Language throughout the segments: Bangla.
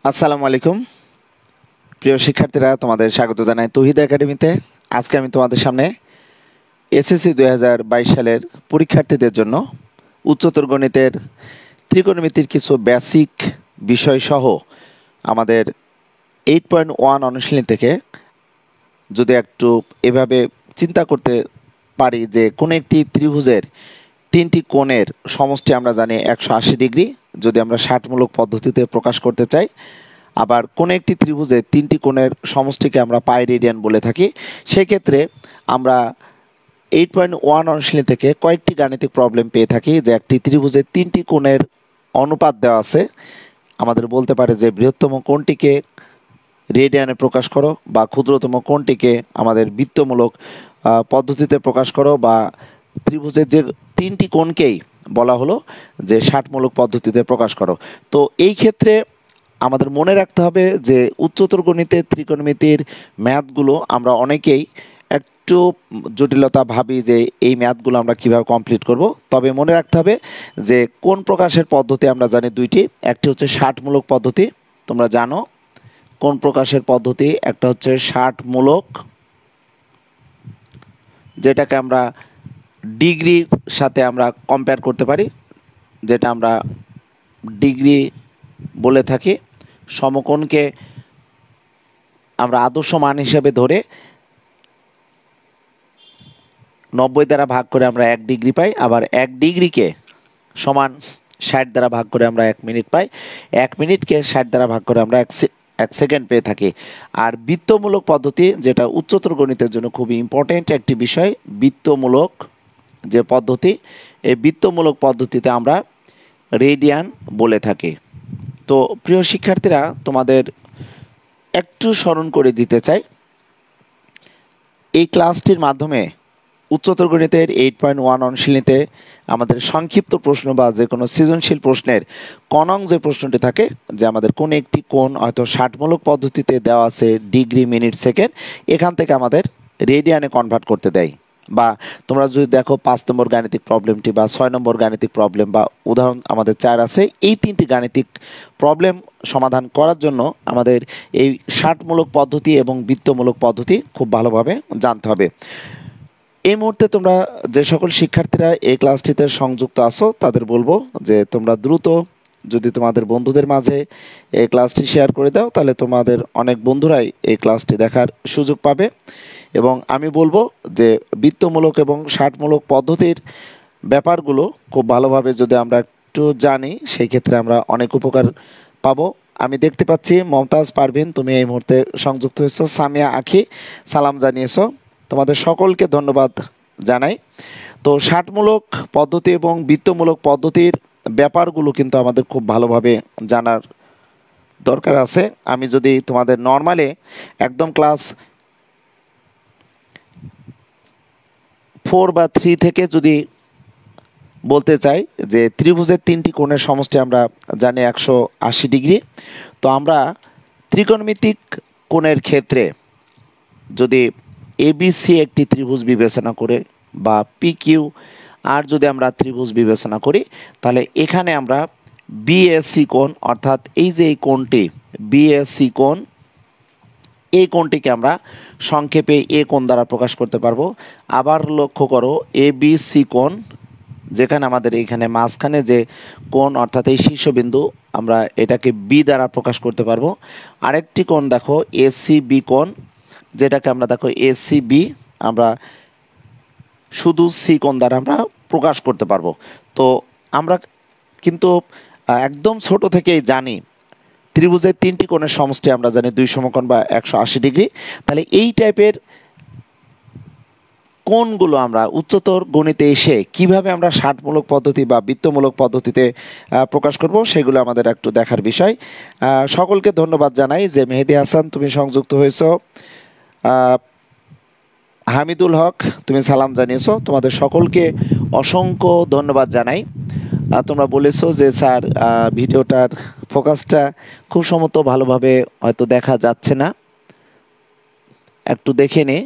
আসসালামু আলাইকুম প্রিয় শিক্ষার্থীরা, তোমাদের স্বাগত জানাই তৌহিদ একাডেমিতে। আজকে আমি তোমাদের সামনে এসএসসি 2022 সালের পরীক্ষার্থীদের জন্য উচ্চতর গণিতের ত্রিকোণমিতির কিছু বেসিক বিষয় সহ আমাদের 8.1 অনুশীলনী থেকে যদি একটু এভাবে চিন্তা করতে পারি যে কোনো একটি ত্রিভুজের তিনটি কোণের সমষ্টি আমরা জানি 180 ডিগ্রি, যদি আমরা 60মূলক পদ্ধতিতে প্রকাশ করতে চাই। আবার কোনো একটি ত্রিভুজের তিনটি কোণের সমষ্টিকে আমরা পাই রেডিয়ান বলে থাকি। সেই ক্ষেত্রে আমরা 8.1 অনুশীলনী থেকে কয়েকটি গাণিতিক প্রবলেম পেয়ে থাকি যে একটি ত্রিভুজের তিনটি কোণের অনুপাত দেওয়া আছে, আমাদের বলতে পারে যে বৃহত্তম কোণটিকে রেডিয়ানে প্রকাশ করো বা ক্ষুদ্রতম কোণটিকে আমাদের বৃত্তমূলক পদ্ধতিতে প্রকাশ করো, বা ত্রিভুজের যে তিনটি কোণকেই বলা হলো যে 60মূলক পদ্ধতিতে প্রকাশ করো। তো এই ক্ষেত্রে আমাদের মনে রাখতে হবে যে উচ্চতর গণিতের ত্রিকোণমিতির ম্যাথগুলো আমরা অনেকেই একটু জটিলতা ভাবি যে এই ম্যাথগুলো আমরা কিভাবে কমপ্লিট করব। তবে মনে রাখতে হবে যে কোণ প্রকাশের পদ্ধতি আমরা জানি দুইটি, একটি হচ্ছে 60মূলক পদ্ধতি, তোমরা জানো কোণ প্রকাশের পদ্ধতি, একটা হচ্ছে 60মূলক, যেটাকে আমরা ডিগ্রির সাথে আমরা কম্পেয়ার করতে পারি, যেটা আমরা ডিগ্রি বলে থাকি। সমকোণকে আমরা আদর্শ মান হিসেবে ধরে 90 দ্বারা ভাগ করে আমরা 1 ডিগ্রি পাই, আবার 1 ডিগ্রিকে সমান 60 দ্বারা ভাগ করে আমরা 1 মিনিট পাই, 1 মিনিটকে 60 দ্বারা ভাগ করে আমরা 1 সেকেন্ড পেয়ে থাকি। আর বৃত্তমূলক পদ্ধতি, যেটা উচ্চতর গণিতের জন্য খুবই ইম্পর্টেন্ট একটি বিষয়, বৃত্তমূলক যে পদ্ধতি, এই বৃত্তমূলক পদ্ধতিতে আমরা রেডিয়ান বলে থাকি। তো প্রিয় শিক্ষার্থীরা, তোমাদের একটু স্মরণ করে দিতে চাই, এই ক্লাসটির মাধ্যমে উচ্চতর গণিতের 8.1 অনুশীলনীতে আমাদের সংক্ষিপ্ত প্রশ্ন বা যে কোনো সৃজনশীল প্রশ্নের কনং যে প্রশ্নটি থাকে যে আমাদের কোন একটি কোণ হয়তো 60মূলক পদ্ধতিতে দেওয়া আছে ডিগ্রি, মিনিট, সেকেন্ড, এখান থেকে আমাদের রেডিয়ানে কনভার্ট করতে দেয়। বা তোমরা যদি দেখো 5 নম্বর গাণিতিক প্রবলেমটি বা 6 নম্বর গাণিতিক প্রবলেম বা উদাহরণ আমাদের 4 আছে, এই তিনটি গাণিতিক প্রবলেম সমাধান করার জন্য আমাদের এই 60মূলক পদ্ধতি এবং বৃত্তমূলক পদ্ধতি খুব ভালোভাবে জানতে হবে। এই মুহূর্তে তোমরা যে সকল শিক্ষার্থীরা এই ক্লাসটিতে সংযুক্ত আছো তাদের বলবো যে তোমরা দ্রুত যদি তোমাদের বন্ধুদের মাঝে এই ক্লাসটি শেয়ার করে দাও, তাহলে তোমাদের অনেক বন্ধুরাই এই ক্লাসটি দেখার সুযোগ পাবে। এবং আমি বলবো যে বৃত্তমূলক এবং 60মূলক পদ্ধতির ব্যাপারগুলো খুব ভালোভাবে যদি আমরা একটু জানি, সেই ক্ষেত্রে আমরা অনেক উপকার পাবো। আমি দেখতে পাচ্ছি মমতাজ পারভিন, তুমি এই মুহূর্তে সংযুক্ত হয়েছো, সামিয়া আখি সালাম জানিয়েছো, তোমাদের সকলকে ধন্যবাদ জানাই। তো 60মূলক পদ্ধতি এবং বৃত্তমূলক পদ্ধতির ব্যাপারগুলো কিন্তু আমাদের খুব ভালোভাবে জানার দরকার আছে। আমি যদি তোমাদের নর্মালে একদম ক্লাস 4 বা 3 থেকে যদি বলতে চাই যে ত্রিভুজের তিনটি কোণের সমষ্টি আমরা জানি 180 ডিগ্রি, তো আমরা ত্রিকোণমিতিক কোণের ক্ষেত্রে যদি এবিসি একটি ত্রিভুজ বিবেচনা করে বা পিকিউ আর যদি আমরা ত্রিভুজ বিবেচনা করি, তাহলে এখানে আমরা বিএসি কোণ, অর্থাৎ এই যে এই কোণটি বিএসি কোণ, এই কোণটিকে আমরা সংক্ষেপে এ কোণ দ্বারা প্রকাশ করতে পারবো। আবার লক্ষ্য করো এবিসি কোণ, যেখানে আমাদের এইখানে মাঝখানে যে কোণ অর্থাৎ এই শীর্ষবিন্দু, আমরা এটাকে বি দ্বারা প্রকাশ করতে পারবো। আরেকটি কোণ দেখো এসিবি কোণ, যেটাকে আমরা দেখো এসিবি আমরা শুধু সি কোণ দ্বারা আমরা প্রকাশ করতে পারবো। তো আমরা কিন্তু একদম ছোট থেকেই জানি ত্রিভুজের তিনটি কোণের সমষ্টি আমরা জানি 2 সমকোণ বা 180 ডিগ্রি। তাহলে এই টাইপের কোণগুলো আমরা উচ্চতর গণিতে এসে কিভাবে আমরা 60মূলক পদ্ধতি বা বৃত্তমূলক পদ্ধতিতে প্রকাশ করব, সেগুলো আমাদের একটু দেখার বিষয়। সকলকে ধন্যবাদ জানাই যে মেহেদি হাসান তুমি সংযুক্ত হয়েছো, হামিদুল হক তুমি সালাম জানিয়েছো, তোমাদের সকলকে অসংখ্য ধন্যবাদ জানাই। তোমরা বলেছো যে স্যার ভিডিওটার ফোকাসটা খুব সম্ভবত ভালোভাবে হয়তো দেখা যাচ্ছে না, একটু দেখে নে।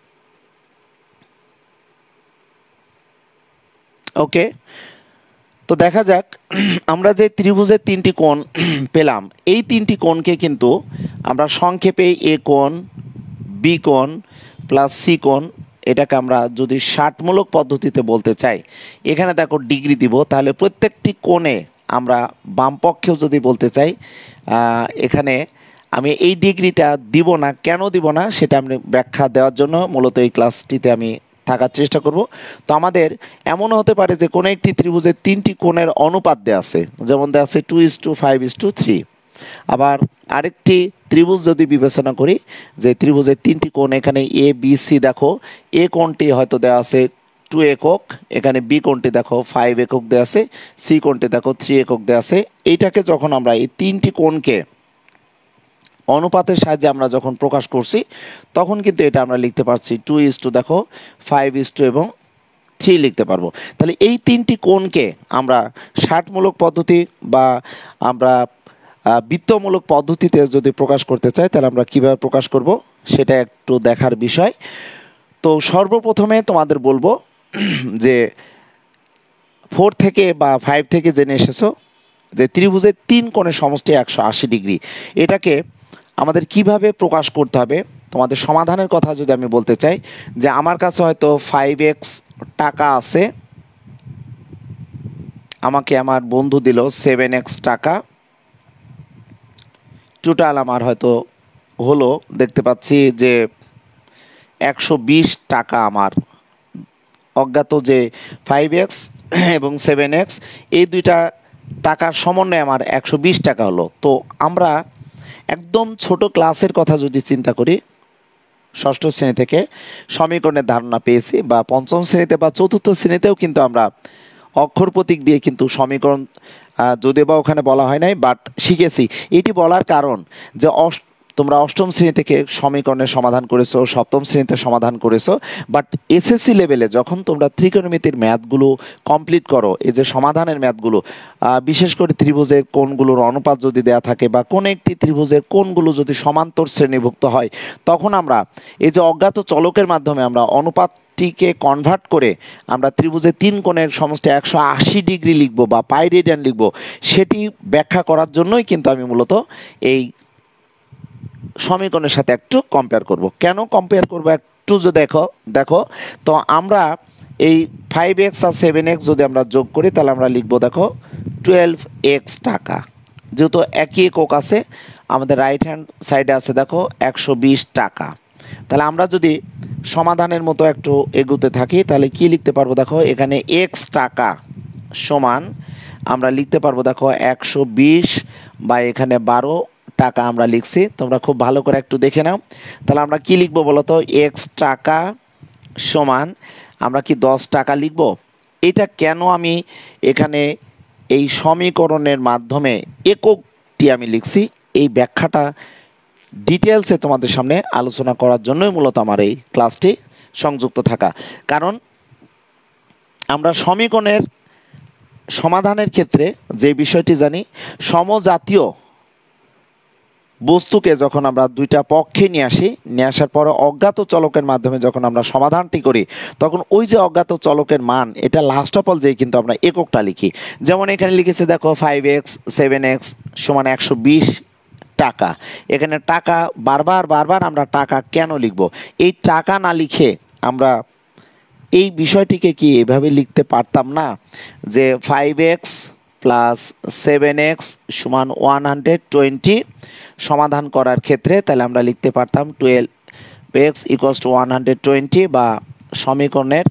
ওকে, তো দেখা যাক আমরা যে ত্রিভুজের তিনটি কোণ পেলাম, এই তিনটি কোণকে কিন্তু আমরা সংক্ষেপে এ কোণ, বি কোণ প্লাস সি কোণ, এটাকে আমরা যদি ষাটমূলক পদ্ধতিতে বলতে চাই, এখানে দেখো ডিগ্রি দিব, তাহলে প্রত্যেকটি কোণে আমরা বাম পক্ষেও যদি বলতে চাই, এখানে আমি এই ডিগ্রিটা দিব না। কেন দিব না সেটা আমি ব্যাখ্যা দেওয়ার জন্য মূলত এই ক্লাসটিতে আমি থাকার চেষ্টা করব। তো আমাদের এমনও হতে পারে যে কোনো একটি ত্রিভুজের তিনটি কোণের অনুপাত দেওয়া আছে, যেমন দেওয়া আছে 2:5:3। আবার আরেকটি ত্রিভুজ যদি বিবেচনা করি, যে ত্রিভুজের তিনটি কোণ, এখানে এ বি সি, দেখো এ কোণটি হয়তো দেওয়া আছে 2 একক, এখানে বি কোণটি দেখো 5 একক দেওয়া আছে, সি কোণটি দেখো 3 একক দেওয়া আছে। এইটাকে যখন আমরা এই তিনটি কোণকে অনুপাতের সাহায্যে আমরা যখন প্রকাশ করছি, তখন কিন্তু এটা আমরা লিখতে পারছি 2:, দেখো 5:, এবং 3 লিখতে পারবো। তাহলে এই তিনটি কোণকে আমরা ষাটমূলক পদ্ধতি বা আমরা বৃত্তমূলক পদ্ধতিতে যদি প্রকাশ করতে চাই, তাহলে আমরা কিভাবে প্রকাশ করব সেটা একটু দেখার বিষয়। তো সর্বপ্রথমে তোমাদের বলবো যে 4 থেকে বা 5 থেকে জেনে এসেছো যে ত্রিভুজের তিন কোণের সমষ্টি 180 ডিগ্রি। এটাকে আমাদের কিভাবে প্রকাশ করতে হবে, তোমাদের সমাধানের কথা যদি আমি বলতে চাই, যে আমার কাছে হয়তো 5x টাকা আছে, আমাকে আমার বন্ধু দিল 7x টাকা, টোটাল আমার হয়তো হলো, দেখতে পাচ্ছি যে 120 টাকা। আমার অজ্ঞাত যে 5x এবং 7x, এই দুইটা টাকার সমন্বয়ে আমার 120 টাকা হলো। তো আমরা একদম ছোট ক্লাসের কথা যদি চিন্তা করি, ষষ্ঠ শ্রেণী থেকে সমীকরণের ধারণা পেয়েছি, বা পঞ্চম শ্রেণীতে বা চতুর্থ শ্রেণীতেও কিন্তু আমরা অক্ষর প্রতীক দিয়ে কিন্তু সমীকরণ, যদিও বা ওখানে বলা হয় নাই, বাট শিখেছি। এটি বলার কারণ যে তোমরা অষ্টম শ্রেণী থেকে সমীকরণের সমাধান করেছো, সপ্তম শ্রেণীতে সমাধান করেছো, বাট এসএসসি লেভেলে যখন তোমরা ত্রিকোণমিতির ম্যাথগুলো কমপ্লিট করো, এই যে সমাধানের ম্যাথগুলো, বিশেষ করে ত্রিভুজের কোণগুলোর অনুপাত যদি দেয়া থাকে, বা কোন একটি ত্রিভুজের কোণগুলো যদি সমান্তর শ্রেণীভুক্ত হয়, তখন আমরা এই যে অজ্ঞাত চলকের মাধ্যমে আমরা অনুপাতটিকে কনভার্ট করে আমরা ত্রিভুজের তিন কোণের সমষ্টি 180 ডিগ্রি লিখবো বা পাই রেডিয়ান লিখবো, সেটি ব্যাখ্যা করার জন্যই কিন্তু আমি মূলত এই সমীকরণের সাথে একটু কম্পেয়ার করব। কেন কম্পেয়ার করব একটু যদি দেখো তো আমরা এই 5x আর 7x যদি আমরা যোগ করি, তাহলে আমরা লিখবো দেখো 12x টাকা। যেহেতু একই একক আছে, আমাদের রাইট হ্যান্ড সাইডে আছে দেখো 120 টাকা। তাহলে আমরা যদি সমাধানের মতো একটু এগোতে থাকি, তাহলে কি লিখতে পারবো দেখো, এখানে x টাকা সমান আমরা লিখতে পারবো দেখো 120 বা এখানে 12 টাকা আমরা লিখছি। তোমরা খুব ভালো করে একটু দেখে নাও। তাহলে আমরা কি লিখবো বলো তো, x টাকা সমান আমরা কি 10 টাকা লিখবো। এটা কেন আমি এখানে এই সমীকরণের মাধ্যমে এককটি আমি লিখছি, এই ব্যাখ্যাটা ডিটেলসে তোমাদের সামনে আলোচনা করার জন্যই মূলত আমার এই ক্লাসটি সংযুক্ত থাকা। কারণ আমরা সমীকরণের সমাধানের ক্ষেত্রে যে বিষয়টি জানি, সমজাতীয় বস্তুকে যখন আমরা দুইটা পক্ষে নিয়ে আসার পরে অজ্ঞাত চলকের মাধ্যমে যখন আমরা সমাধানটি করি, তখন ওই যে অজ্ঞাত চলকের মান, এটা লাস্ট অফ অল যেই কিন্তু আমরা এককটা লিখি। যেমন এখানে লিখেছে দেখো 5x 7x সমান 120 টাকা। এখানে টাকা বারবার আমরা টাকা কেন লিখব, এই টাকা না লিখে আমরা এই বিষয়টিকে কি এভাবে লিখতে পারতাম না, যে 5x প্লাস 7x সমান 120 সমাধান করার ক্ষেত্রে, তাহলে আমরা লিখতে পারতাম 12x = 120, বা সমীকরণের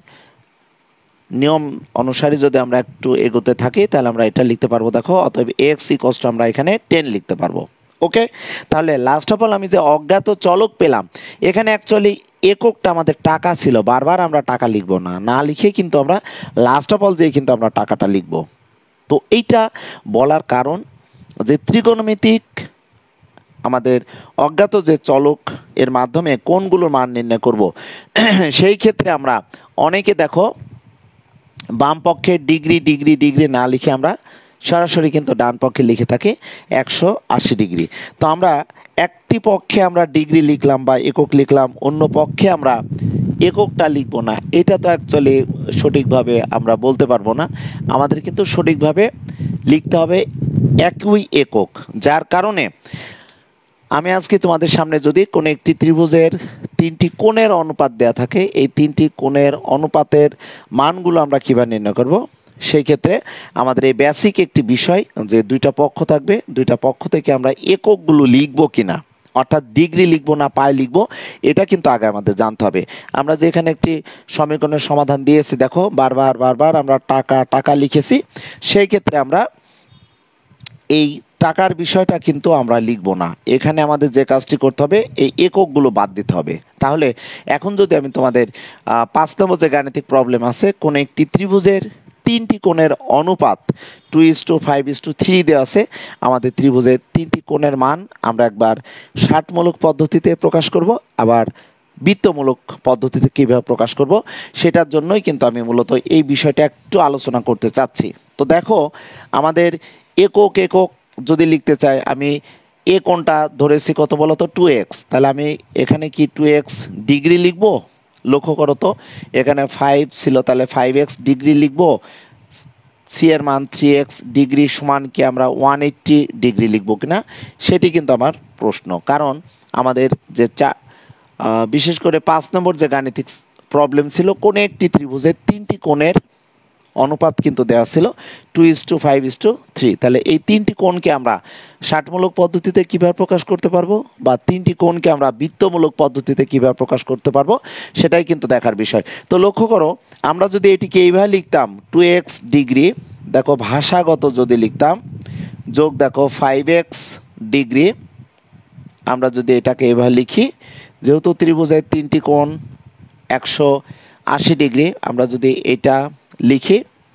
নিয়ম অনুসারে যদি আমরা একটু এগোতে থাকি, তাহলে আমরা এটা লিখতে পারবো দেখো, অতএব x = আমরা এখানে 10 লিখতে পারবো। ওকে, তাহলে লাস্ট অফ অল আমি যে অজ্ঞাত চলক পেলাম, এখানে অ্যাকচুয়ালি এককটা আমাদের টাকা ছিল, বারবার আমরা টাকা লিখবো না লিখে কিন্তু আমরা লাস্ট অফ অল যেই কিন্তু আমরা টাকাটা লিখবো। তো এইটা বলার কারণ যে ত্রিকোণমিতিক আমাদের অজ্ঞাত যে চলক এর মাধ্যমে কোণগুলোর মান নির্ণয় করব, সেই ক্ষেত্রে আমরা অনেকে দেখো বাম পক্ষে ডিগ্রি না লিখে আমরা সরাসরি কিন্তু ডান পক্ষে লিখে থাকি 180 ডিগ্রি। তো আমরা একটি পক্ষে আমরা ডিগ্রি লিখলাম বা একক লিখলাম, অন্য পক্ষে আমরা এককটা লিখবো না, এটা তো অ্যাকচুয়ালি সঠিকভাবে আমরা বলতে পারবো না। আমাদের কিন্তু সঠিকভাবে লিখতে হবে একই একক। যার কারণে আমি আজকে তোমাদের সামনে যদি কোনো একটি ত্রিভুজের তিনটি কোণের অনুপাত দেয়া থাকে, এই তিনটি কোণের অনুপাতের মানগুলো আমরা কীভাবে নির্ণয় করব, সেই ক্ষেত্রে আমাদের এই বেসিক একটি বিষয় যে দুইটা পক্ষ থাকবে, দুইটা পক্ষ থেকে আমরা এককগুলো লিখবো কিনা, অর্থাৎ ডিগ্রি লিখবো না পাই লিখবো, এটা কিন্তু আগে আমাদের জানতে হবে। আমরা যে এখানে একটি সমীকরণের সমাধান দিয়েছি, দেখো বারবার বারবার আমরা টাকা টাকা লিখেছি, সেই ক্ষেত্রে আমরা এই টাকার বিষয়টা কিন্তু আমরা লিখব না। এখানে আমাদের যে কাজটি করতে হবে, এই এককগুলো বাদ দিতে হবে। তাহলে এখন যদি আমি তোমাদের 5 নম্বর যে গাণিতিক প্রবলেম আছে, কোন একটি ত্রিভুজের তিনটি কোণের অনুপাত 2:5:3 দেওয়া আছে, আমাদের ত্রিভুজের তিনটি কোণের মান আমরা একবার ষাটমূলক পদ্ধতিতে প্রকাশ করব, আবার বৃত্তমূলক পদ্ধতিতে কীভাবে প্রকাশ করব, সেটার জন্যই কিন্তু আমি মূলত এই বিষয়টা একটু আলোচনা করতে চাচ্ছি। তো দেখো, আমাদের একক একক যদি লিখতে চাই, আমি এ কোণটা ধরেছি কত বলো তো 2x, তাহলে আমি এখানে কি 2x ডিগ্রি লিখব? লক্ষ্য করো তো, এখানে 5 ছিল, তাহলে 5x ডিগ্রি লিখব। সি এর মান 3x ডিগ্রি সমান কি আমরা 180 ডিগ্রি লিখব কিনা, সেটি কিন্তু আমার প্রশ্ন। কারণ আমাদের যে বিশেষ করে 5 নম্বর যে গাণিতিক প্রবলেম ছিল, কোন একটি ত্রিভুজের তিনটি কোণের অনুপাত কিন্তু দেওয়া ছিল 2:5:3। তাহলে এই তিনটি কোণকে আমরা ষাটমূলক পদ্ধতিতে কীভাবে প্রকাশ করতে পারবো, বা তিনটি কোণকে আমরা বৃত্তমূলক পদ্ধতিতে কীভাবে প্রকাশ করতে পারবো, সেটাই কিন্তু দেখার বিষয়। তো লক্ষ্য করো, আমরা যদি এটিকে এইভাবে লিখতাম 2x ডিগ্রি, দেখো ভাষাগত যদি লিখতাম যোগ দেখো 5x ডিগ্রি, আমরা যদি এটাকে এইভাবে লিখি, যেহেতু ত্রিভুজের তিনটি কোণ 180 ডিগ্রি, আমরা যদি এটা লিখি,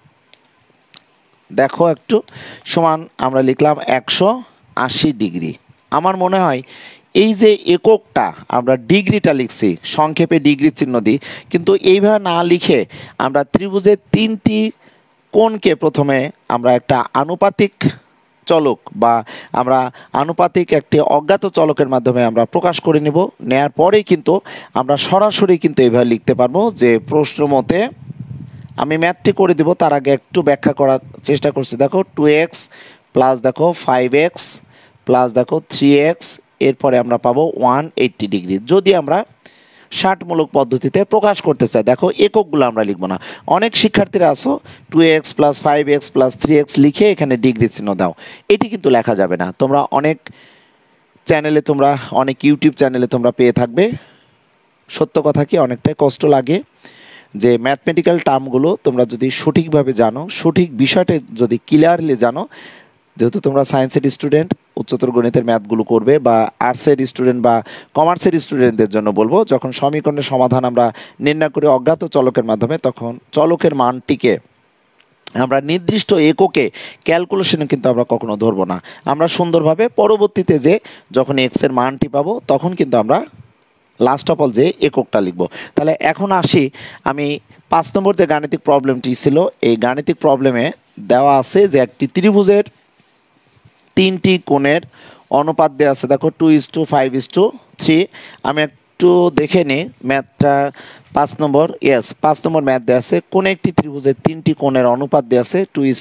দেখো একটু সমান আমরা লিখলাম 180 ডিগ্রি। আমার মনে হয় এই যে এককটা আমরা ডিগ্রিটা লিখছি, সংক্ষেপে ডিগ্রি চিহ্ন দিই, কিন্তু এইভাবে না লিখে আমরা ত্রিভুজের তিনটি কোণকে প্রথমে আমরা একটা আনুপাতিক চলক বা আমরা আনুপাতিক একটি অজ্ঞাত চলকের মাধ্যমে আমরা প্রকাশ করে নেব। নেয়ার পরেই কিন্তু আমরা সরাসরি কিন্তু এইভাবে লিখতে পারবো যে প্রশ্ন মতে, আমি ম্যাথটি করে দেব, তার আগে একটু ব্যাখ্যা করার চেষ্টা করছি। দেখো 2x প্লাস দেখো 5x প্লাস দেখো 3x, এরপরে আমরা পাবো 180 ডিগ্রি। যদি আমরা ষাটমূলক পদ্ধতিতে প্রকাশ করতে চাই, দেখো এককগুলো আমরা লিখবো না। অনেক শিক্ষার্থীরা আছো 2x plus 5x plus 3x লিখে এখানে ডিগ্রি চিহ্ন দাও, এটি কিন্তু লেখা যাবে না। তোমরা অনেক চ্যানেলে, তোমরা অনেক ইউটিউব চ্যানেলে তোমরা পেয়ে থাকবে। সত্য কথা কি, অনেকটাই কষ্ট লাগে যে ম্যাথমেটিক্যাল টার্মগুলো তোমরা যদি সঠিকভাবে জানো, সঠিক বিষয়টা যদি ক্লিয়ারলি জানো, যেহেতু তোমরা সায়েন্সের স্টুডেন্ট, উচ্চতর গণিতের ম্যাথগুলো করবে, বা আর্টসের স্টুডেন্ট বা কমার্সের স্টুডেন্টদের জন্য বলবো, যখন সমীকরণের সমাধান আমরা নির্ণয় করি অজ্ঞাত চলকের মাধ্যমে, তখন চলকের মানটিকে আমরা নির্দিষ্ট এককে ক্যালকুলেশনে কিন্তু আমরা কখনো ধরবো না। আমরা সুন্দরভাবে পরবর্তীতে যে যখন এক্সের মানটি পাবো, তখন কিন্তু আমরা লাস্ট অফ অল যে এককটা লিখব। তাহলে এখন আসি, আমি 5 নম্বর যে গাণিতিক প্রবলেমটি ছিল, এই গাণিতিক প্রবলেমে দেওয়া আছে যে একটি ত্রিভুজের তিনটি কোণের অনুপাত দেওয়া আছে, দেখো 2:5:3। আমি একটু দেখে নিই ম্যাথটা। 5 নম্বর ম্যাথ দেওয়া আছে, কোন একটি ত্রিভুজের তিনটি কোণের অনুপাত দেওয়া আছে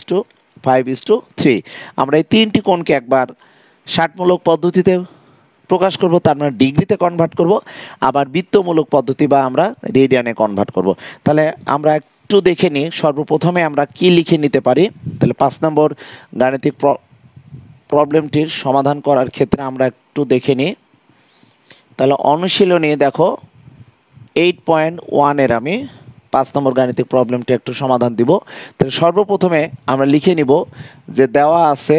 2:5:3। আমরা এই তিনটি কোণকে একবার ষাটমূলক পদ্ধতিতে প্রকাশ করব, তার মানে ডিগ্রিতে কনভার্ট করব, আবার বৃত্তমূলক পদ্ধতি বা আমরা রেডিয়ানে কনভার্ট করব। তাহলে আমরা একটু দেখে নিই, সর্বপ্রথমে আমরা কি লিখে নিতে পারি। তাহলে 5 নম্বর গাণিতিক প্রবলেমটির সমাধান করার ক্ষেত্রে আমরা একটু দেখে নিই। তাহলে অনুশীলনী দেখো 8.1 এর আমি 5 নম্বর গাণিতিক প্রবলেমটি একটু সমাধান দিব। তাহলে সর্বপ্রথমে আমরা লিখে নিব যে দেওয়া আছে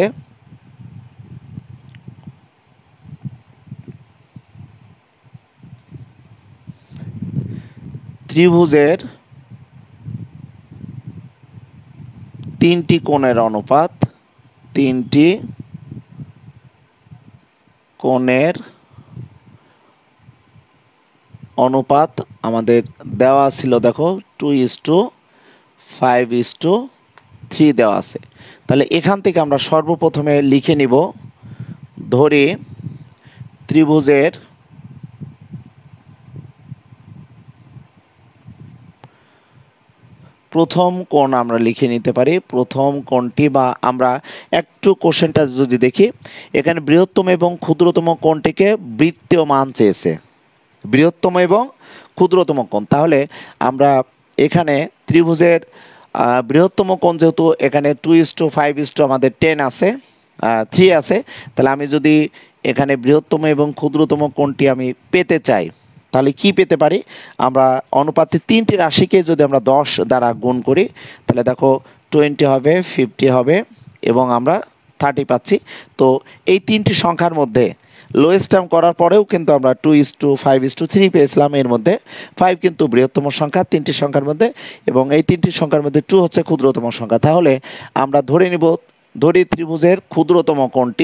ত্রিভুজের তিনটি কোণের অনুপাত, তিনটি কোণের অনুপাত আমাদের দেওয়া ছিল, দেখো 2:5:3 দেওয়া আছে। তাহলে এখান থেকে আমরা সর্বপ্রথমে লিখে নিব, ধরি ত্রিভুজের প্রথম কোণ আমরা লিখে নিতে পারি। প্রথম কোণটি, বা আমরা একটু কোশ্চেনটা যদি দেখি, এখানে বৃহত্তম এবং ক্ষুদ্রতম কোণটিকে বৃত্তীয় মান চেয়েছে, বৃহত্তম এবং ক্ষুদ্রতম কোণ। তাহলে আমরা এখানে ত্রিভুজের বৃহত্তম কোণ যেহেতু এখানে 2:5 আমাদের 10 আছে, 3 আছে, তাহলে আমি যদি এখানে বৃহত্তম এবং ক্ষুদ্রতম কোণটি আমি পেতে চাই, তাহলে কি পেতে পারি? আমরা অনুপাতে তিনটি রাশিকে যদি আমরা 10 দ্বারা গুণ করি, তাহলে দেখো 20 হবে, 50 হবে এবং আমরা 30 পাচ্ছি। তো এই তিনটি সংখ্যার মধ্যে লোয়েস্ট টার্ম করার পরেও কিন্তু আমরা 2:5:3 পেয়েছিলাম। এর মধ্যে 5 কিন্তু বৃহত্তম সংখ্যা তিনটি সংখ্যার মধ্যে, এবং এই তিনটি সংখ্যার মধ্যে 2 হচ্ছে ক্ষুদ্রতম সংখ্যা। তাহলে আমরা ধরি ত্রিভুজের ক্ষুদ্রতম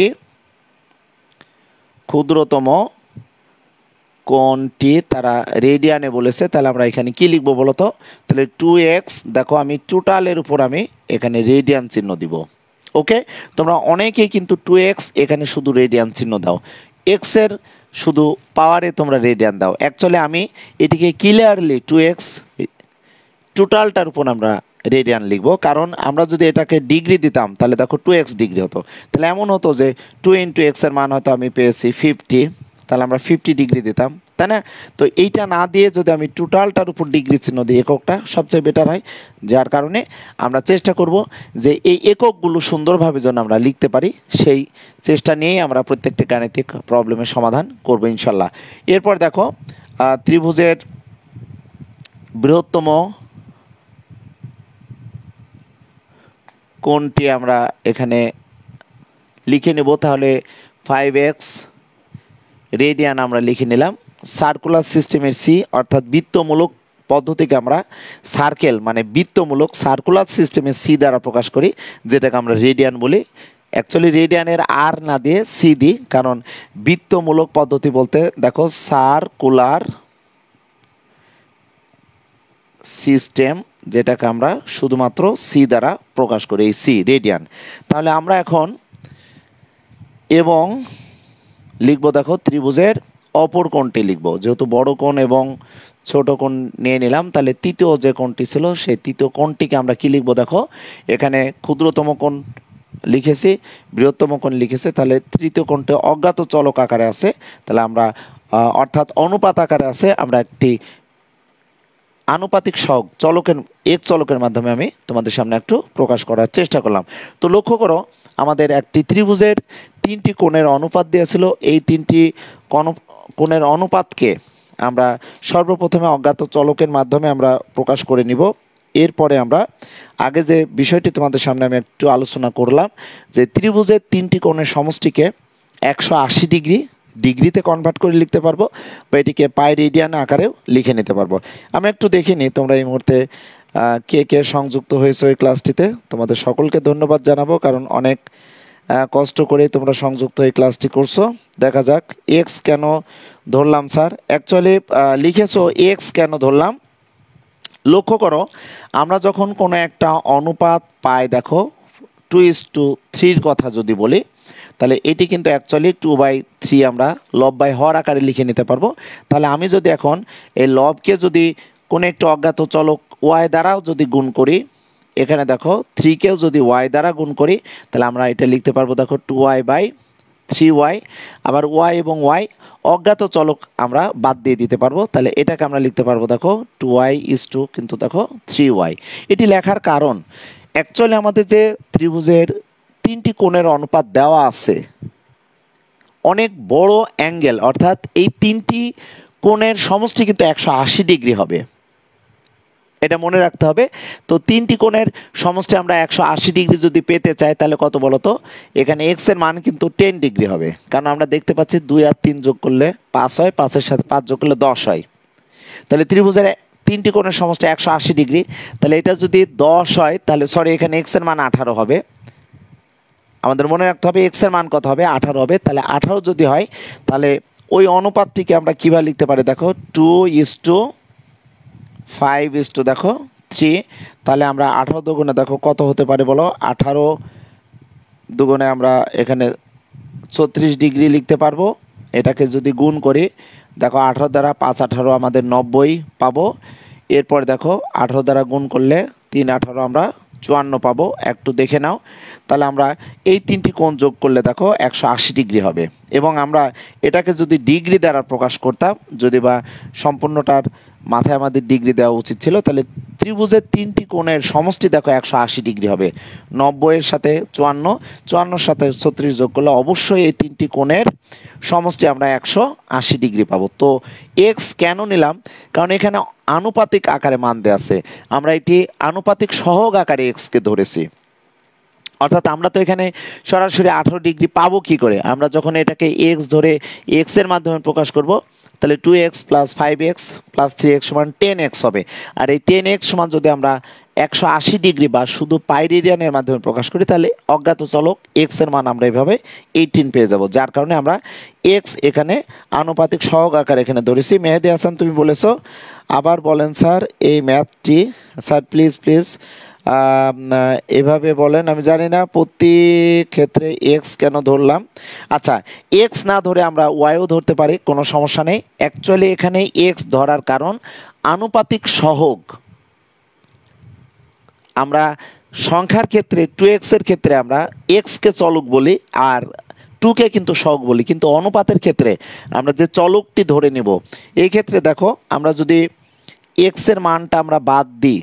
কোণটি তারা রেডিয়ানে বলেছে। তাহলে আমরা এখানে কি লিখবো বলো তো? তাহলে 2x, দেখো আমি টোটালের উপর আমি এখানে রেডিয়ান চিহ্ন দিব। ওকে, তোমরা অনেকেই কিন্তু 2x এখানে শুধু রেডিয়ান চিহ্ন দাও, x এর শুধু পাওয়ারে তোমরা রেডিয়ান দাও। অ্যাকচুয়ালি আমি এটিকে ক্লিয়ারলি 2x টোটালটার উপর আমরা রেডিয়ান লিখব, কারণ আমরা যদি এটাকে ডিগ্রি দিতাম তাহলে দেখো 2x ডিগ্রি হতো। তাহলে এমন হতো যে 2 × x এর মান হয়তো আমি পেয়েছি 50, তাহলে আমরা 50 ডিগ্রি দিতাম, তাই না? তো এইটা না দিয়ে যদি আমি টোটালটার উপর ডিগ্রি চিহ্ন দিই, এককটা সবচেয়ে বেটার হয়। যার কারণে আমরা চেষ্টা করব যে এই এককগুলো সুন্দরভাবে যেন আমরা লিখতে পারি, সেই চেষ্টা নিয়েই আমরা প্রত্যেকটি গাণিতিক প্রবলেমের সমাধান করব ইনশাল্লাহ। এরপর দেখো ত্রিভুজের বৃহত্তম কোণটি আমরা এখানে লিখে নেব। তাহলে 5x রেডিয়ান আমরা লিখে নিলাম। সার্কুলার সিস্টেমের সি, অর্থাৎ বৃত্তমূলক পদ্ধতিকে আমরা সার্কেল মানে বৃত্তমূলক সার্কুলার সিস্টেমের সি দ্বারা প্রকাশ করি, যেটাকে আমরা রেডিয়ান বলি। অ্যাকচুয়ালি রেডিয়ানের আর না দিয়ে সি দিই, কারণ বৃত্তমূলক পদ্ধতি বলতে দেখো সার্কুলার সিস্টেম, যেটাকে আমরা শুধুমাত্র সি দ্বারা প্রকাশ করি, এই সি রেডিয়ান। তাহলে আমরা এখন এবং লিখবো, দেখো ত্রিভুজের অপর কোণটি লিখবো। যেহেতু বড় কোণ এবং ছোট কোণ নিয়ে নিলাম, তাহলে তৃতীয় যে কোণটি ছিল সেই তৃতীয় কোণটিকে আমরা কি লিখবো? দেখো এখানে ক্ষুদ্রতম কোণ লিখেছি, বৃহত্তম কোণ লিখেছে, তাহলে তৃতীয় কোণটি অজ্ঞাত চলক আকারে আছে। তাহলে আমরা অর্থাৎ অনুপাত আকারে আছে, আমরা একটি আনুপাতিক সহগ চলকের এক চলকের মাধ্যমে আমি তোমাদের সামনে একটু প্রকাশ করার চেষ্টা করলাম। তো লক্ষ্য করো, আমাদের একটি ত্রিভুজের তিনটি কোণের অনুপাত দিয়েছিল। এই তিনটি কোণের অনুপাতকে আমরা সর্বপ্রথমে অজ্ঞাত চলকের মাধ্যমে আমরা প্রকাশ করে নিব। এরপরে আমরা আগে যে বিষয়টি তোমাদের সামনে আমি একটু আলোচনা করলাম, যে ত্রিভুজের তিনটি কোণের সমষ্টিকে 180 ডিগ্রিতে কনভার্ট করে লিখতে পারবো, বা এটিকে পাই রেডিয়ান আকারেও লিখে নিতে পারবো। আমি একটু দেখে নিই তোমরা এই মুহূর্তে কে কে সংযুক্ত হয়েছে এই ক্লাসটিতে। তোমাদের সকলকে ধন্যবাদ জানাবো, কারণ অনেক কষ্ট করে তোমরা সংযুক্ত এই ক্লাসটি করছো। দেখা যাক, এক্স কেন ধরলাম স্যার? অ্যাকচুয়ালি লিখেছো এক্স কেন ধরলাম। লক্ষ্য করো, আমরা যখন কোনো একটা অনুপাত পাই, দেখো 2:3 কথা যদি বলি, তাহলে এটি কিন্তু অ্যাকচুয়ালি 2/3 আমরা লব বাই হর আকারে লিখে নিতে পারবো। তাহলে আমি যদি এখন এই লবকে যদি কোনো একটা অজ্ঞাত চলক ওয়াই দ্বারাও যদি গুণ করি, এখানে দেখো 3কেও যদি ওয়াই দ্বারা গুণ করি, তাহলে আমরা এটা লিখতে পারবো দেখো 2y/3y। আবার ওয়াই এবং ওয়াই অজ্ঞাত চলক আমরা বাদ দিয়ে দিতে পারবো, তাহলে এটাকে আমরা লিখতে পারবো দেখো 2y কিন্তু দেখো 3y। এটি লেখার কারণ, অ্যাকচুয়ালি আমাদের যে ত্রিভুজের তিনটি কোণের অনুপাত দেওয়া আছে, অনেক বড় অ্যাঙ্গেল, অর্থাৎ এই তিনটি কোণের সমষ্টি কিন্তু 180 ডিগ্রি হবে, এটা মনে রাখতে হবে। তো তিনটি কোণের সমষ্টি আমরা 180 ডিগ্রি যদি পেতে চাই, তাহলে কত বলো তো? এখানে এক্স এর মান কিন্তু 10 ডিগ্রি হবে, কারণ আমরা দেখতে পাচ্ছি 2 আর 3 যোগ করলে 5 হয়, 5-এর সাথে 5 যোগ করলে 10 হয়। তাহলে ত্রিভুজের তিনটি কোণের সমষ্টি 180 ডিগ্রি, তাহলে এটা যদি 10 হয়, তাহলে সরি এখানে এক্স এর মান 18 হবে। আমাদের মনে রাখতে হবে এক্স এর মান কত হবে? 18 হবে। তাহলে 18 যদি হয়, তাহলে ওই অনুপাতটিকে আমরা কীভাবে লিখতে পারি? দেখো 2:5 দেখো 3। তাহলে আমরা 18 দুগুণে দেখো কত হতে পারে বলো? 18 দুগুণে আমরা এখানে 34 ডিগ্রি লিখতে পারবো। এটাকে যদি গুণ করি, দেখো 18 দ্বারা 5 18 আমাদের 90 পাবো। এরপর দেখো 18 দ্বারা গুণ করলে 3 18 আমরা 54 পাবো। একটু দেখে নাও। তাহলে আমরা এই তিনটি কোণ যোগ করলে দেখো 180 ডিগ্রি হবে। এবং আমরা এটাকে যদি ডিগ্রি দ্বারা প্রকাশ করতাম, যদি বা সম্পূর্ণটার মাথায় আমাদের ডিগ্রি দেওয়া উচিত ছিল, তাহলে ত্রিভুজের তিনটি কোণের সমষ্টি দেখো 180 ডিগ্রি হবে। 90 এর সাথে 54, 54 সাথে 36 যোগ করলে অবশ্যই এই তিনটি কোণের সমষ্টি আমরা 180 ডিগ্রি পাবো। তো এক্স কেন নিলাম? কারণ এখানে আনুপাতিক আকারে মান দেওয়া আছে, আমরা এটি আনুপাতিক সহগ আকারে এক্সকে ধরেছি। অর্থাৎ আমরা তো এখানে সরাসরি 18 ডিগ্রি পাবো কি করে? আমরা যখন এটাকে এক্স ধরে এক্স এর মাধ্যমে প্রকাশ করব, তাহলে 2x plus 5x plus 3x সমান 10x হবে। আর এই 10x সমান যদি আমরা 180 ডিগ্রি বা শুধু পাই রেডিয়ানের মাধ্যমে প্রকাশ করি, তাহলে অজ্ঞাত চলক এক্স এর মান আমরা এভাবে 18 পেয়ে যাব। যার কারণে আমরা এক্স এখানে আনুপাতিক সহগ আকার এখানে ধরেছি। মেহেদি হাসান তুমি বলেছো, আবার বলেন স্যার এই ম্যাথটি। স্যার প্লিজ প্লিজ এভাবে বলেন। আমি জানি না প্রতি ক্ষেত্রে এক্স কেন ধরলাম। আচ্ছা, এক্স না ধরে আমরা ওয়াইও ধরতে পারি, কোনো সমস্যা নেই। অ্যাকচুয়ালি এখানে এক্স ধরার কারণ আনুপাতিক সহগ। আমরা সংখ্যার ক্ষেত্রে 2x এর ক্ষেত্রে আমরা এক্সকে চলক বলি আর 2কে কিন্তু সহগ বলি, কিন্তু অনুপাতের ক্ষেত্রে আমরা যে চলকটি ধরে নেব, এই ক্ষেত্রে দেখো আমরা যদি এক্স এর মানটা আমরা বাদ দিই,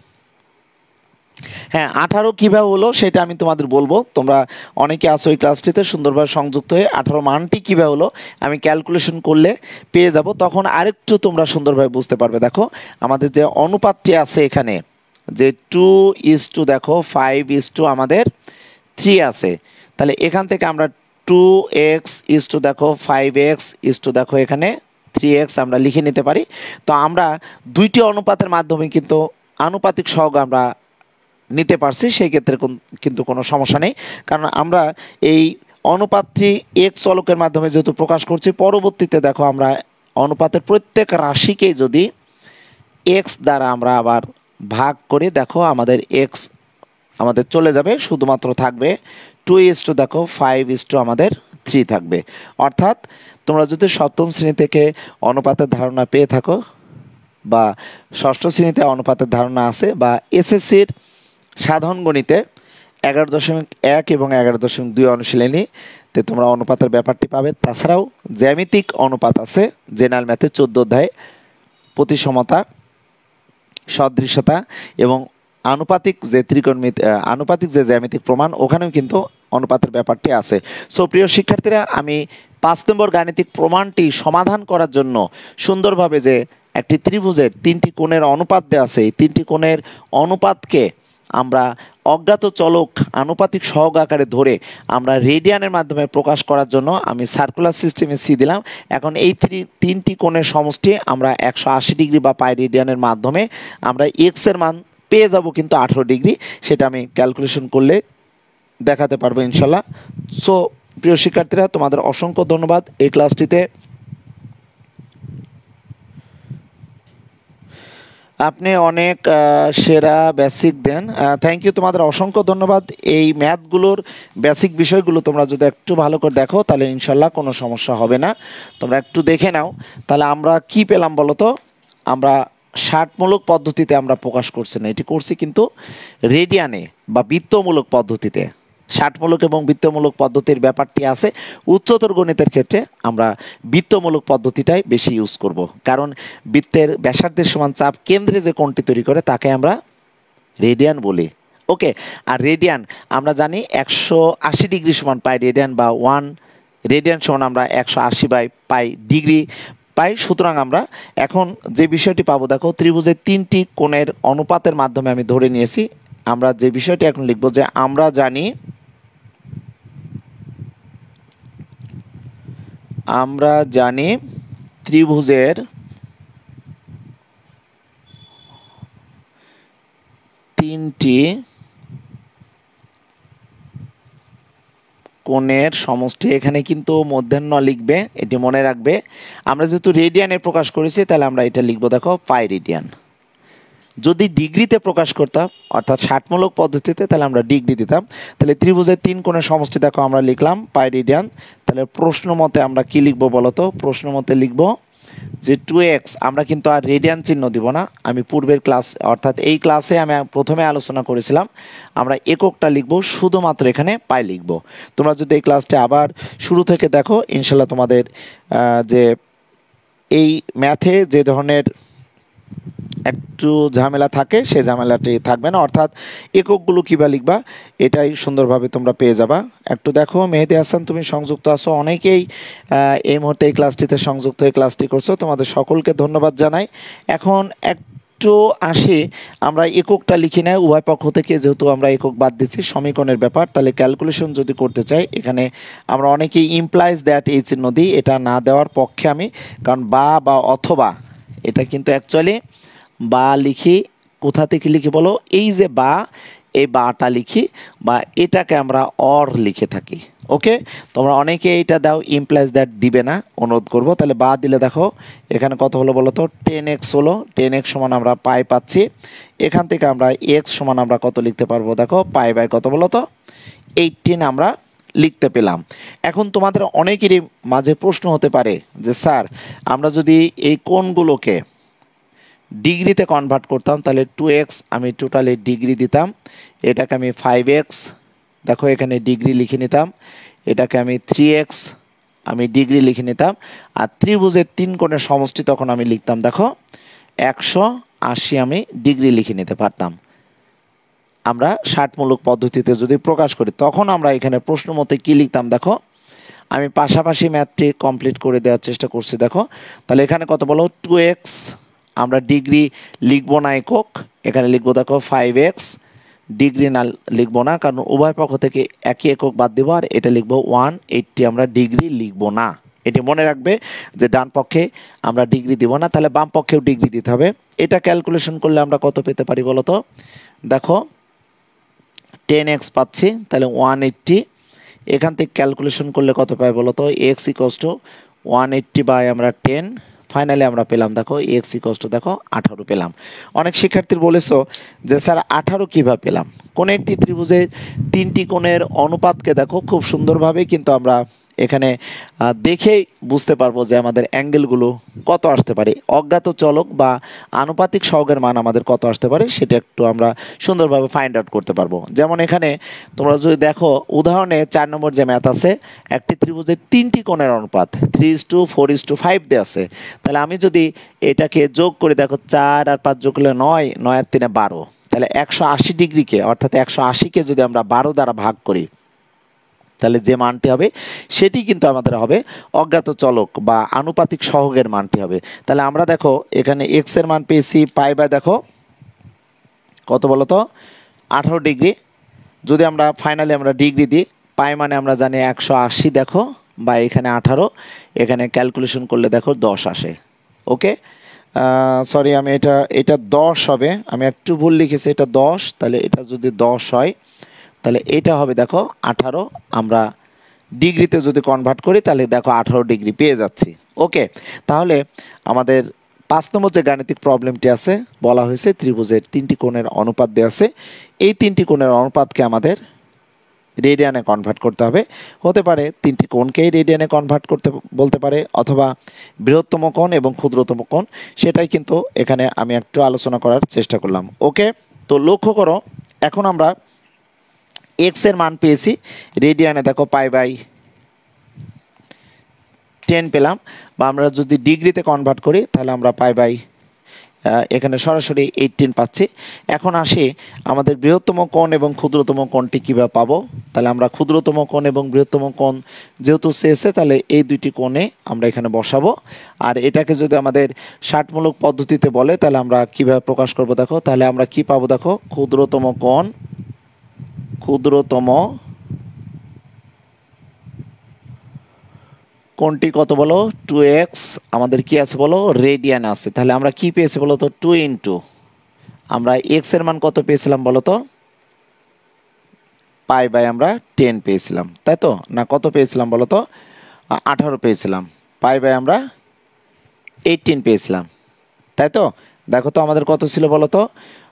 হ্যাঁ 18 কীভাবে হলো সেটা আমি তোমাদের বলবো। তোমরা অনেকে আসো এই ক্লাসটিতে সুন্দরভাবে সংযুক্ত হয়ে, 18 মানটি কীভাবে হলো আমি ক্যালকুলেশন করলে পেয়ে যাব, তখন আরেকটু তোমরা সুন্দরভাবে বুঝতে পারবে। দেখো আমাদের যে অনুপাতটি আছে এখানে, যে 2:, দেখো 5:, আমাদের 3 আছে, তাহলে এখান থেকে আমরা 2x, দেখো 5x, দেখো এখানে 3x আমরা লিখে নিতে পারি। তো আমরা দুইটি অনুপাতের মাধ্যমে কিন্তু আনুপাতিক সহগ আমরা নিতে পারছি, সেই ক্ষেত্রে কিন্তু কোনো সমস্যা নেই। কারণ আমরা এই অনুপাতটি এক্স চলকের মাধ্যমে যেহেতু প্রকাশ করছি, পরবর্তীতে দেখো আমরা অনুপাতের প্রত্যেক রাশিকেই যদি এক্স দ্বারা আমরা আবার ভাগ করে, দেখো আমাদের এক্স আমাদের চলে যাবে, শুধুমাত্র থাকবে 2:, দেখো 5:, আমাদের 3 থাকবে। অর্থাৎ তোমরা যদি সপ্তম শ্রেণী থেকে অনুপাতের ধারণা পেয়ে থাকো, বা ষষ্ঠ শ্রেণীতে অনুপাতের ধারণা আছে, বা এসএসসির সাধারণ গণিতে 11.1 এবং 11.2 অনুশীলনীতে তোমরা অনুপাতের ব্যাপারটি পাবে। তাছাড়াও জ্যামিতিক অনুপাত আছে জেনারেল ম্যাথে 14 অধ্যায়ে, প্রতিসমতা, সদৃশ্যতা এবং আনুপাতিক যে আনুপাতিক যে জ্যামিতিক প্রমাণ, ওখানেও কিন্তু অনুপাতের ব্যাপারটি আছে। সো প্রিয় শিক্ষার্থীরা, আমি 5 নম্বর গাণিতিক প্রমাণটি সমাধান করার জন্য সুন্দরভাবে যে একটি ত্রিভুজের 3টি কোণের অনুপাত দেওয়া আছে, এই 3টি কোণের অনুপাতকে আমরা অজ্ঞাত চলক আনুপাতিক সহগ আকারে ধরে আমরা রেডিয়ানের মাধ্যমে প্রকাশ করার জন্য আমি সার্কুলার সিস্টেমে সি দিলাম। এখন এই তিনটি কোণের সমষ্টি আমরা 180 ডিগ্রি বা পাই রেডিয়ানের মাধ্যমে আমরা এক্স এর মান পেয়ে যাব, কিন্তু 18 ডিগ্রি, সেটা আমি ক্যালকুলেশন করলে দেখাতে পারবো ইনশাল্লাহ। সো প্রিয় শিক্ষার্থীরা, তোমাদের অসংখ্য ধন্যবাদ। এই ক্লাসটিতে আপনি অনেক সেরা বেসিক দেন, থ্যাংক ইউ, তোমাদের অসংখ্য ধন্যবাদ। এই ম্যাথগুলোর বেসিক বিষয়গুলো তোমরা যদি একটু ভালো করে দেখো, তাহলে ইনশাল্লাহ কোনো সমস্যা হবে না। তোমরা একটু দেখে নাও। তাহলে আমরা কি পেলাম বলো তো? আমরা ষাটমূলক পদ্ধতিতে আমরা প্রকাশ করছি না, এটি করছি কিন্তু রেডিয়ানে বা বৃত্তমূলক পদ্ধতিতে। ষাটমূলক এবং বৃত্তমূলক পদ্ধতির ব্যাপারটি আছে। উচ্চতর গণিতের ক্ষেত্রে আমরা বৃত্তমূলক পদ্ধতিটাই বেশি ইউজ করব, কারণ বৃত্তের ব্যাসার্ধের সমান চাপ কেন্দ্রে যে কোণটি তৈরি করে তাকে আমরা রেডিয়ান বলি। ওকে, আর রেডিয়ান আমরা জানি 180 ডিগ্রি সমান পাই রেডিয়ান, বা 1 রেডিয়ান সমান আমরা 180/পাই ডিগ্রি পাই। সুতরাং আমরা এখন যে বিষয়টি পাবো, দেখো ত্রিভুজের 3টি কোণের অনুপাতের মাধ্যমে আমি ধরে নিয়েছি। আমরা যে বিষয়টি এখন লিখব, যে আমরা জানি ত্রিভুজের 3টি কোণের সমষ্টি, এখানে কিন্তু মধ্যাহ্ন লিখবে, এটি মনে রাখবে। আমরা যেহেতু রেডিয়ানে প্রকাশ করেছি, তাহলে আমরা এটা লিখবো, দেখো পাই রেডিয়ান। যদি ডিগ্রিতে প্রকাশ করতাম, অর্থাৎ ষাটমূলক পদ্ধতিতে, তাহলে আমরা ডিগ্রি দিতাম। তাহলে ত্রিভুজের 3 কোণের সমষ্টি দেখো আমরা লিখলাম পাই রেডিয়ান। তাহলে প্রশ্ন মতে আমরা কি লিখবো বলতো? প্রশ্ন মতে লিখবো যে 2x আমরা কিন্তু আর রেডিয়ান চিহ্ন দিব না। আমি পূর্বের ক্লাস অর্থাৎ এই ক্লাসে আমি প্রথমে আলোচনা করেছিলাম আমরা এককটা লিখব, শুধুমাত্র এখানে পাই লিখব। তোমরা যদি এই ক্লাসটা আবার শুরু থেকে দেখো ইনশাল্লাহ তোমাদের যে এই ম্যাথে যে ধরনের একটু ঝামেলা থাকে সেই ঝামেলাটি থাকবে না, অর্থাৎ এককগুলো কীভাবে লিখবা এটাই সুন্দরভাবে তোমরা পেয়ে যাবা। একটু দেখো মেহেদি হাসান তুমি সংযুক্ত আছো, অনেকেই এই মুহূর্তে এই ক্লাসটিতে সংযুক্ত হয়ে ক্লাসটি করছো, তোমাদের সকলকে ধন্যবাদ জানাই। এখন একটু আসি আমরা এককটা লিখি নেয় উভয় পক্ষ থেকে, যেহেতু আমরা একক বাদ দিচ্ছি সমীকরণের ব্যাপার, তাহলে ক্যালকুলেশন যদি করতে চাই এখানে আমরা অনেকেই ইমপ্লাইজ দ্যাট এই চিহ্ন দিই, এটা না দেওয়ার পক্ষে আমি, কারণ বা অথবা এটা কিন্তু অ্যাকচুয়ালি বা লিখি, কোথা থেকে লিখি বলো, এই যে বা এই বাটা লিখি বা এটাকে আমরা অর লিখে থাকি। ওকে, তোমরা অনেকে এইটা দাও, ইমপ্লাইজ দ্যাট দিবে না, অনুরোধ করব। তাহলে বা দিলে দেখো এখানে কত হলো বলো তো, 10x হলো। 10x সমান আমরা পাই পাচ্ছি, এখান থেকে আমরা x সমান আমরা কত লিখতে পারবো দেখো, পাই বাই কত বলো তো 18 আমরা লিখতে পেলাম। এখন তোমাদের অনেকেরই মাঝে প্রশ্ন হতে পারে যে স্যার আমরা যদি এই কোণগুলোকে ডিগ্রিতে কনভার্ট করতাম তাহলে 2x আমি টোটালি ডিগ্রি দিতাম, এটাকে আমি 5x দেখো এখানে ডিগ্রি লিখে নিতাম, এটাকে আমি 3x আমি ডিগ্রি লিখে নিতাম, আর ত্রিভুজের 3 কোণের সমষ্টি তখন আমি লিখতাম দেখো 180 আমি ডিগ্রি লিখে নিতে পারতাম। আমরা ষাটমূলক পদ্ধতিতে যদি প্রকাশ করি তখন আমরা এখানে প্রশ্ন মতে কী লিখতাম দেখো, আমি পাশাপাশি ম্যাথটি কমপ্লিট করে দেওয়ার চেষ্টা করছি। দেখো তাহলে এখানে কত বলো 2x আমরা ডিগ্রি লিখবো না একক, এখানে লিখবো দেখো 5x ডিগ্রি না লিখবো না, কারণ উভয় পক্ষ থেকে একই একক বাদ দিব, আর এটা লিখবো 180 আমরা ডিগ্রি লিখবো না। এটি মনে রাখবে যে ডান পক্ষে আমরা ডিগ্রি দিব না, তাহলে বাম পক্ষেও ডিগ্রি দিতে হবে। এটা ক্যালকুলেশন করলে আমরা কত পেতে পারি বলো তো, দেখো 10x পাচ্ছি, তাহলে 180 এখান থেকে ক্যালকুলেশন করলে কত পাই বলো তো, x ইকুয়ালস টু 180 বাই আমরা 10, ফাইনালি আমরা পেলাম দেখো x ইকুয়ালস টু দেখো 18 পেলাম। অনেক শিক্ষার্থীর বলেছো যে স্যার 18 কীভাবে পেলাম, কোন একটি ত্রিভুজের 3টি কোণের অনুপাতকে দেখো খুব সুন্দরভাবে কিন্তু আমরা এখানে দেখেই বুঝতে পারবো যে আমাদের অ্যাঙ্গেলগুলো কত আসতে পারে, অজ্ঞাত চলক বা আনুপাতিক সহগের মান আমাদের কত আসতে পারে সেটা একটু আমরা সুন্দরভাবে ফাইন্ড আউট করতে পারবো। যেমন এখানে তোমরা যদি দেখো উদাহরণে 4 নম্বর যে ম্যাথ আছে, একটি ত্রিভুজের 3টি কোণের অনুপাত 3:4:5 দিয়ে আছে, তাহলে আমি যদি এটাকে যোগ করে দেখো 4 আর 5 যোগ করলে 9, 9 আর 3 12, তাহলে 180 ডিগ্রিকে অর্থাৎ 180কে যদি আমরা 12 দ্বারা ভাগ করি তাহলে যে মানটি হবে সেটি কিন্তু আমাদের হবে অজ্ঞাত চলক বা আনুপাতিক সহগের মানটি হবে। তাহলে আমরা দেখো এখানে x এর মান পেয়েছি পাই বাই দেখো কত বলো তো 18 ডিগ্রি, যদি আমরা ফাইনালি আমরা ডিগ্রি দিই পাই মানে আমরা জানি 180 দেখো বা এখানে 18, এখানে ক্যালকুলেশন করলে দেখো 10 আসে। ওকে, সরি আমি এটা 10 হবে, আমি একটু ভুল লিখেছি, এটা 10, তাহলে এটা যদি 10 হয় তাহলে এটা হবে দেখো 18, আমরা ডিগ্রিতে যদি কনভার্ট করি তাহলে দেখো 18 ডিগ্রি পেয়ে যাচ্ছি। ওকে, তাহলে আমাদের 5 নম্বর যে গাণিতিক প্রবলেমটি আছে বলা হয়েছে ত্রিভুজের 3টি কোণের অনুপাত দেওয়া আছে, এই 3টি কোণের অনুপাতকে আমাদের রেডিয়ানে কনভার্ট করতে হবে। হতে পারে 3টি কোণকেই রেডিয়ানে কনভার্ট করতে বলতে পারে, অথবা বৃহত্তম কোণ এবং ক্ষুদ্রতম কোণ, সেটাই কিন্তু এখানে আমি একটু আলোচনা করার চেষ্টা করলাম। ওকে, তো লক্ষ্য করো এখন আমরা x এর মান পেয়েছি রেডিয়ানে দেখো পাই বাই 10 পেলাম, বা আমরা যদি ডিগ্রিতে কনভার্ট করি তাহলে আমরা পাই বাই এখানে সরাসরি 18 পাচ্ছি। এখন আসি আমাদের বৃহত্তম কোণ এবং ক্ষুদ্রতম কোণটি কীভাবে পাবো, তাহলে আমরা ক্ষুদ্রতম কোণ এবং বৃহত্তম কোণ যেহেতু চেয়েছে তাহলে এই দুইটি কোণে আমরা এখানে বসাবো, আর এটাকে যদি আমাদের ষাটমূলক পদ্ধতিতে বলে তাহলে আমরা কীভাবে প্রকাশ করব দেখো, তাহলে আমরা কি পাবো দেখো, ক্ষুদ্রতম কোণটি কত বলো 2x, আমাদের কি আছে বলো রেডিয়ান আছে, তাহলে আমরা কি পেয়েছি বলো তো 2 ইন্টু আমরা x এর মান কত পেয়েছিলাম বলো তো পাই বাই আমরা 10 পেয়েছিলাম, তাই তো না কত পেয়েছিলাম বলো তো 18 পেয়েছিলাম, পাই বাই আমরা 18 পেয়েছিলাম, তাই তো। দেখো তো আমাদের কত ছিল বলো তো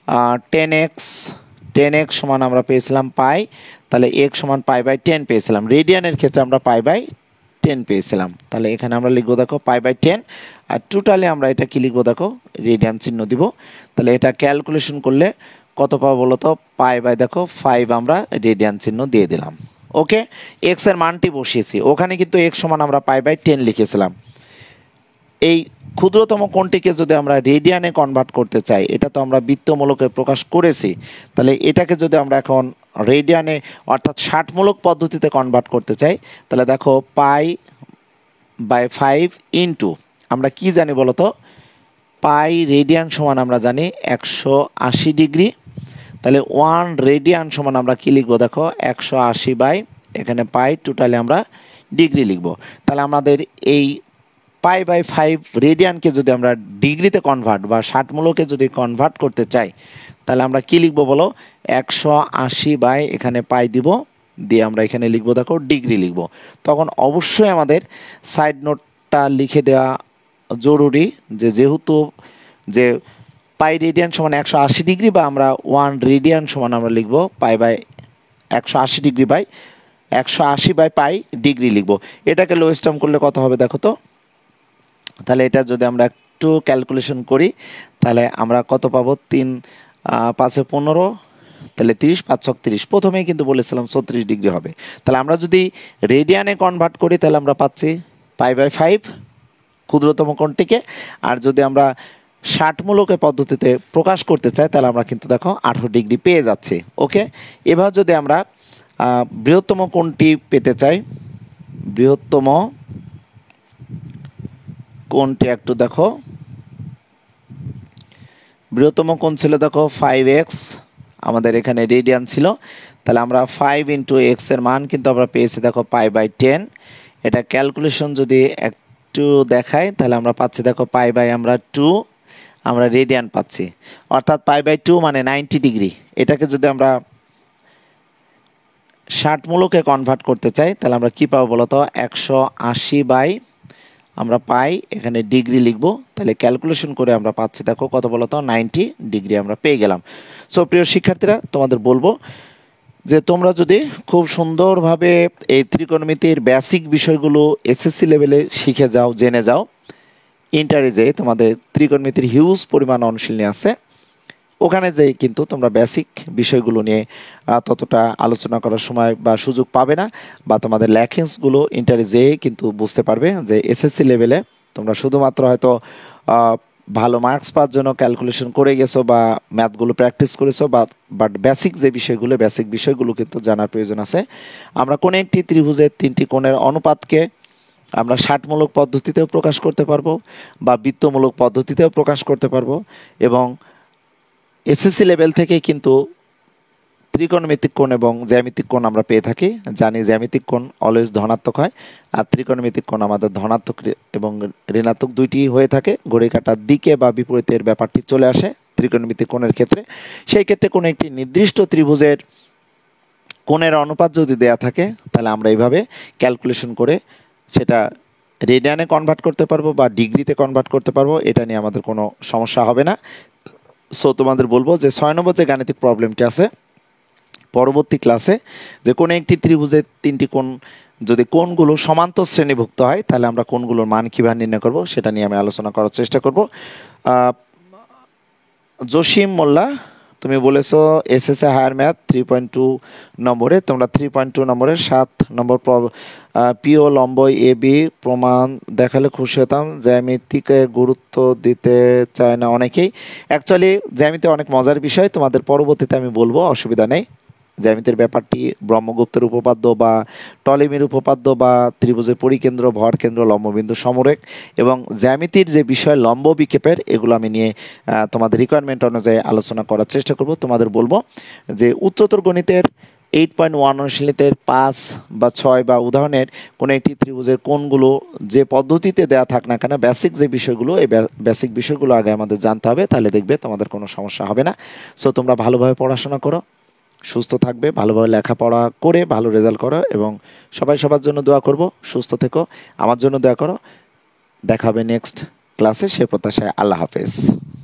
10x সমান আমরা পেয়েছিলাম পাই, তাহলে x সমান পাই বাই 10 পেয়েছিলাম, রেডিয়ানের ক্ষেত্রে আমরা পাই বাই 10 পেয়েছিলাম। তাহলে এখানে আমরা লিখবো দেখো π/10, আর টোটালি আমরা এটা কি লিখবো দেখো রেডিয়ান চিহ্ন দিব। তাহলে এটা ক্যালকুলেশন করলে কত পাবো বলো তো, দেখো 5 আমরা রেডিয়ান চিহ্ন দিয়ে দিলাম। ওকে, এক্স এর মানটি বসিয়েছি, ওখানে কিন্তু এক্স সমান আমরা π/10 লিখেছিলাম। এই ক্ষুদ্রতম কোণটিকে যদি আমরা রেডিয়ানে কনভার্ট করতে চাই, এটা তো আমরা বৃত্তমূলকে প্রকাশ করেছি, তাহলে এটাকে যদি আমরা এখন রেডিয়ানে অর্থাৎ ষাটমূলক পদ্ধতিতে কনভার্ট করতে চাই, তাহলে দেখো π/5 ইন্টু আমরা কি জানি বলো তো, পাই রেডিয়ান সমান আমরা জানি 180 ডিগ্রি। তাহলে 1 রেডিয়ান সমান আমরা কি লিখবো দেখো 180 বাই এখানে পাই টোটালি আমরা ডিগ্রি লিখবো। তাহলে আমাদের এই π/5 রেডিয়ানকে যদি আমরা ডিগ্রিতে কনভার্ট বা ষাটমূলকে যদি কনভার্ট করতে চাই, তাহলে আমরা কি লিখবো বলো 180 বাই এখানে পাই দিব, দিয়ে আমরা এখানে লিখবো দেখো ডিগ্রি লিখবো। তখন অবশ্যই আমাদের সাইড নোটটা লিখে দেওয়া জরুরি, যেহেতু যে পাই রেডিয়ান সমান 180 ডিগ্রি, বা আমরা 1 রেডিয়ান সমান আমরা লিখবো π/180 degree by 180 by pi degree লিখবো। এটাকে লোয়েস্ট টার্ম করলে কত হবে দেখো তো, তাহলে এটা যদি আমরা একটু ক্যালকুলেশন করি, তাহলে আমরা কত পাবো 3 5 15, তাহলে 30 5 30, প্রথমেই কিন্তু বলেছিলাম 34 ডিগ্রি হবে। তাহলে আমরা যদি রেডিয়ানে কনভার্ট করি, তাহলে আমরা পাচ্ছি π/5 ক্ষুদ্রতম কোণটিকে, আর যদি আমরা ষাটমূলকে পদ্ধতিতে প্রকাশ করতে চাই, তাহলে আমরা কিন্তু দেখো 18 ডিগ্রি পেয়ে যাচ্ছি। ওকে, এবার যদি আমরা বৃহত্তম কোণটি পেতে চাই, বৃহত্তম কোণটি একটু দেখো, বৃহত্তম কোণ ছিল দেখো 5x, আমাদের এখানে রেডিয়ান ছিল, তাহলে আমরা 5 ইন্টু এক্স এর মান কিন্তু আমরা পেয়েছি দেখো π/10। এটা ক্যালকুলেশন যদি একটু দেখাই, তাহলে আমরা পাচ্ছি দেখো আমরা 2 আমরা রেডিয়ান পাচ্ছি, অর্থাৎ π/2 মানে 90 ডিগ্রি। এটাকে যদি আমরা ষাটমূলকে কনভার্ট করতে চাই, তাহলে আমরা কি পাবো বলতো 180 বাই আমরা পাই এখানে ডিগ্রি লিখবো। তাহলে ক্যালকুলেশন করে আমরা পাচ্ছি দেখো কত বলতো 90 ডিগ্রি আমরা পেয়ে গেলাম। সো প্রিয় শিক্ষার্থীরা, তোমাদের বলবো যে তোমরা যদি খুব সুন্দরভাবে এই ত্রিকোণমিতির বেসিক বিষয়গুলো এসএসসি লেভেলে শিখে যাও, জেনে যাও, ইন্টারে যে তোমাদের ত্রিকোণমিতির হিউজ পরিমাণ অনুশীলনী আছে, ওখানে যে কিন্তু তোমরা বেসিক বিষয়গুলো নিয়ে ততটা আলোচনা করার সময় বা সুযোগ পাবে না, বা তোমাদের ল্যাকিংসগুলো ইন্টারে যেয়ে কিন্তু বুঝতে পারবে যে এসএসসি লেভেলে তোমরা শুধুমাত্র হয়তো ভালো মার্কস পাওয়ার জন্য ক্যালকুলেশন করে গেছো বা ম্যাথগুলো প্র্যাকটিস করেছো, বাট বেসিক যে বিষয়গুলো, বেসিক বিষয়গুলো কিন্তু জানার প্রয়োজন আছে। আমরা কোনো একটি ত্রিভুজের 3টি কোণের অনুপাতকে আমরা ষাটমূলক পদ্ধতিতেও প্রকাশ করতে পারবো বা বৃত্তমূলক পদ্ধতিতেও প্রকাশ করতে পারবো, এবং এসএসসি লেভেল থেকে কিন্তু ত্রিকোণমিতিক কোণ এবং জ্যামিতিক কোণ আমরা পেয়ে থাকি। জানি জ্যামিতিক কোণ অলওয়েজ ধনাত্মক হয়, আর ত্রিকোণমিতিক কোণ আমাদের ধনাত্মক এবং ঋণাত্মক দুইটি হয়ে থাকে। ঘড়ি কাঁটার দিকে বা বিপরীতের ব্যাপারটি চলে আসে ত্রিকোণমিতিক কোণের ক্ষেত্রে। সেই ক্ষেত্রে কোনো একটি নির্দিষ্ট ত্রিভুজের কোণের অনুপাত যদি দেয়া থাকে, তাহলে আমরা এইভাবে ক্যালকুলেশন করে সেটা রেডিয়ানে কনভার্ট করতে পারবো বা ডিগ্রিতে কনভার্ট করতে পারবো। এটা নিয়ে আমাদের কোনো সমস্যা হবে না। সো তোমাদের বলবো যে 6 নম্বর যে গাণিতিক প্রবলেমটি আছে, পরবর্তী ক্লাসে যে কোনো একটি ত্রিভুজের 3টি কোণ যদি কোণগুলো সমান্তর শ্রেণীভুক্ত হয়, তাহলে আমরা কোণগুলোর মান কীভাবে নির্ণয় করব সেটা নিয়ে আমি আলোচনা করার চেষ্টা করব। জসিম মোল্লা, তুমি বলেছো এসএসসি হায়ার ম্যাথ 3.2 নম্বরে, তোমরা 3.2 নম্বরে 7 নম্বর পিও লম্ব এ বি প্রমাণ দেখালে খুশি হতাম। জ্যামিতিকে গুরুত্ব দিতে চায় না অনেকেই। অ্যাকচুয়ালি জ্যামিতি অনেক মজার বিষয়, তোমাদের পরবর্তীতে আমি বলবো, অসুবিধা নেই। জ্যামিতির ব্যাপারটি ব্রহ্মগুপ্তের উপপাদ্য বা টলেমির উপপাদ্য বা ত্রিভুজের পরিকেন্দ্র, ভরকেন্দ্র, লম্ববিন্দু, সমরেখ এবং জ্যামিতির যে বিষয় লম্ব বিক্ষেপের, এগুলো আমি নিয়ে তোমাদের রিকোয়ারমেন্ট অনুযায়ী আলোচনা করার চেষ্টা করব। তোমাদের বলবো যে উচ্চতর গণিতের 8.1 অনুশীলনীতে 5 বা 6 বা উদাহরণের কোনো একটি ত্রিভুজের কোণগুলো যে পদ্ধতিতে দেওয়া থাক না কেন, বেসিক যে বিষয়গুলো, এই বেসিক বিষয়গুলো আগে আমাদের জানতে হবে, তাহলে দেখবে তোমাদের কোনো সমস্যা হবে না। সো তোমরা ভালোভাবে পড়াশোনা করো, সুস্থ থাকবে, ভালোভাবে লেখাপড়া করে ভালো রেজাল্ট করো, এবং সবাই সবার জন্য দোয়া করব। সুস্থ থেকো, আমার জন্য দোয়া করো। দেখা হবে নেক্সট ক্লাসে, সে প্রত্যাশায়। আল্লাহ হাফেজ।